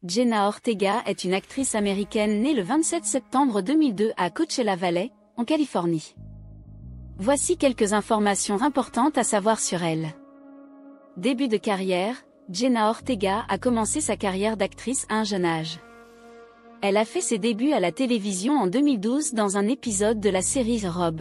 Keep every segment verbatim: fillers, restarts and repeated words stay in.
Jenna Ortega est une actrice américaine née le vingt-sept septembre deux mille deux à Coachella Valley, en Californie. Voici quelques informations importantes à savoir sur elle. Début de carrière, Jenna Ortega a commencé sa carrière d'actrice à un jeune âge. Elle a fait ses débuts à la télévision en deux mille douze dans un épisode de la série Rob.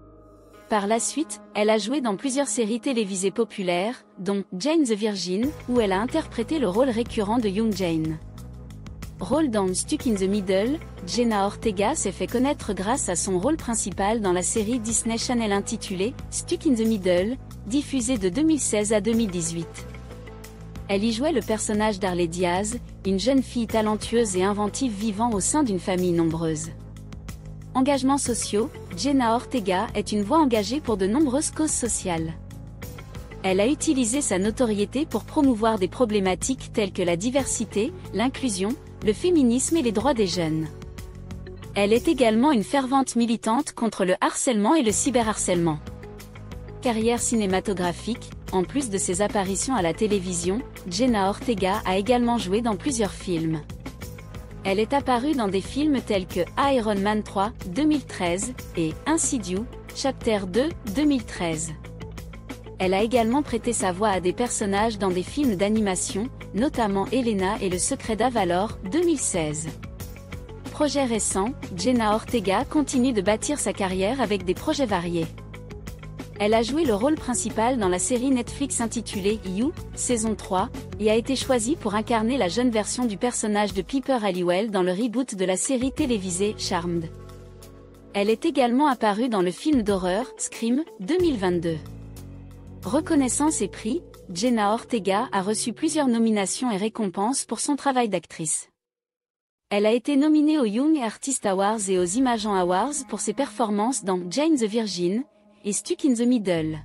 Par la suite, elle a joué dans plusieurs séries télévisées populaires, dont Jane the Virgin, où elle a interprété le rôle récurrent de Young Jane. Rôle dans Stuck in the Middle, Jenna Ortega s'est fait connaître grâce à son rôle principal dans la série Disney Channel intitulée Stuck in the Middle, diffusée de deux mille seize à deux mille dix-huit. Elle y jouait le personnage d'Harley Diaz, une jeune fille talentueuse et inventive vivant au sein d'une famille nombreuse. Engagements sociaux, Jenna Ortega est une voix engagée pour de nombreuses causes sociales. Elle a utilisé sa notoriété pour promouvoir des problématiques telles que la diversité, l'inclusion, le féminisme et les droits des jeunes. Elle est également une fervente militante contre le harcèlement et le cyberharcèlement. Carrière cinématographique, en plus de ses apparitions à la télévision, Jenna Ortega a également joué dans plusieurs films. Elle est apparue dans des films tels que Iron Man trois, deux mille treize, et Insidious, Chapter deux, deux mille treize. Elle a également prêté sa voix à des personnages dans des films d'animation, notamment Elena et le secret d'Avalor, deux mille seize. Projet récent, Jenna Ortega continue de bâtir sa carrière avec des projets variés. Elle a joué le rôle principal dans la série Netflix intitulée You, saison trois, et a été choisie pour incarner la jeune version du personnage de Piper Halliwell dans le reboot de la série télévisée Charmed. Elle est également apparue dans le film d'horreur Scream, deux mille vingt-deux. Reconnaissance et prix, Jenna Ortega a reçu plusieurs nominations et récompenses pour son travail d'actrice. Elle a été nominée aux Young Artist Awards et aux Imagen Awards pour ses performances dans Jane the Virgin et Stuck in the Middle.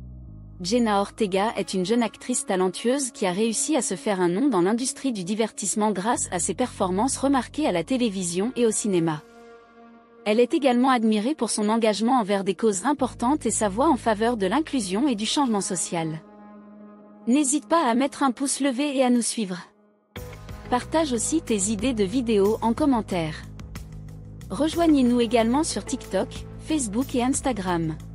Jenna Ortega est une jeune actrice talentueuse qui a réussi à se faire un nom dans l'industrie du divertissement grâce à ses performances remarquées à la télévision et au cinéma. Elle est également admirée pour son engagement envers des causes importantes et sa voix en faveur de l'inclusion et du changement social. N'hésite pas à mettre un pouce levé et à nous suivre. Partage aussi tes idées de vidéos en commentaire. Rejoignez-nous également sur TikTok, Facebook et Instagram.